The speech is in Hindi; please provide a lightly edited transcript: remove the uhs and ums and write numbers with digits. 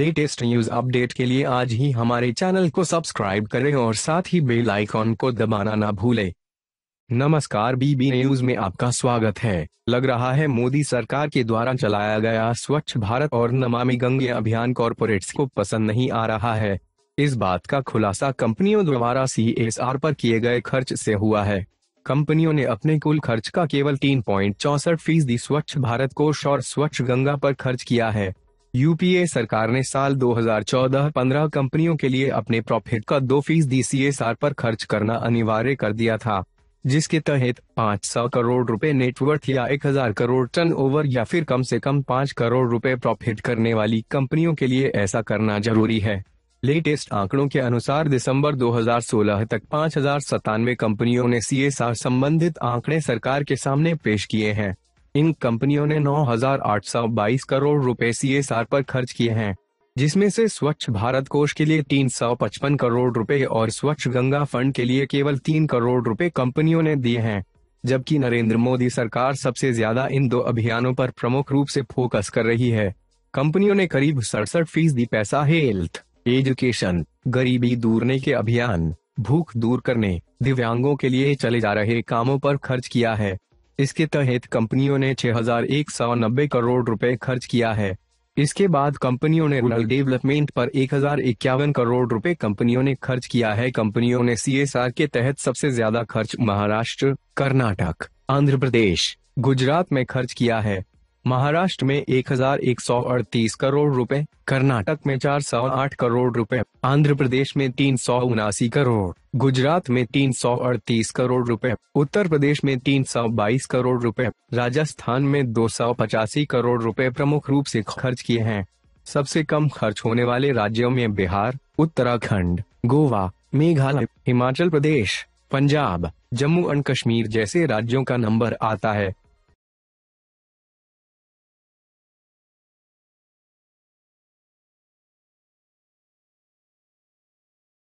लेटेस्ट न्यूज अपडेट के लिए आज ही हमारे चैनल को सब्सक्राइब करें और साथ ही बेल आइकॉन को दबाना ना भूलें। नमस्कार, बीबी न्यूज में आपका स्वागत है। लग रहा है मोदी सरकार के द्वारा चलाया गया स्वच्छ भारत और नमामि गंगे अभियान कॉरपोरेट्स को पसंद नहीं आ रहा है। इस बात का खुलासा कंपनियों द्वारा CSR पर किए गए खर्च से हुआ है। कंपनियों ने अपने कुल खर्च का केवल 3.64% स्वच्छ भारत कोष और स्वच्छ गंगा पर खर्च किया है। यूपीए सरकार ने साल 2014-15 कंपनियों के लिए अपने प्रॉफिट का 2% CSR पर खर्च करना अनिवार्य कर दिया था, जिसके तहत 500 करोड़ रुपए नेटवर्थ या 1000 करोड़ टर्नओवर या फिर कम से कम 5 करोड़ रुपए प्रॉफिट करने वाली कंपनियों के लिए ऐसा करना जरूरी है। लेटेस्ट आंकड़ों के अनुसार दिसंबर 2016 तक 5097 कंपनियों ने CSR संबंधित आंकड़े सरकार के सामने पेश किए हैं। इन कंपनियों ने 9822 करोड़ रुपए CSR पर खर्च किए हैं, जिसमें से स्वच्छ भारत कोष के लिए 355 करोड़ रुपए और स्वच्छ गंगा फंड के लिए केवल 3 करोड़ रुपए कंपनियों ने दिए हैं। जबकि नरेंद्र मोदी सरकार सबसे ज्यादा इन दो अभियानों पर प्रमुख रूप से फोकस कर रही है। कंपनियों ने करीब 67% पैसा हेल्थ, एजुकेशन, गरीबी दूरने के अभियान, भूख दूर करने, दिव्यांगों के लिए चले जा रहे कामों पर खर्च किया है। इसके तहत कंपनियों ने 6190 करोड़ रुपए खर्च किया है। इसके बाद कंपनियों ने रूरल डेवलपमेंट पर 1051 करोड़ रुपए कंपनियों ने खर्च किया है। कंपनियों ने CSR के तहत सबसे ज्यादा खर्च महाराष्ट्र, कर्नाटक, आंध्र प्रदेश, गुजरात में खर्च किया है। महाराष्ट्र में 1138 करोड़ रुपए, कर्नाटक में 408 करोड़ रुपए, आंध्र प्रदेश में 379 करोड़, गुजरात में 338 करोड़ रुपए, उत्तर प्रदेश में 322 करोड़ रुपए, राजस्थान में 285 करोड़ रुपए प्रमुख रूप से खर्च किए हैं। सबसे कम खर्च होने वाले राज्यों में बिहार, उत्तराखंड, गोवा, मेघालय, हिमाचल प्रदेश, पंजाब, जम्मू एंड कश्मीर जैसे राज्यों का नंबर आता है।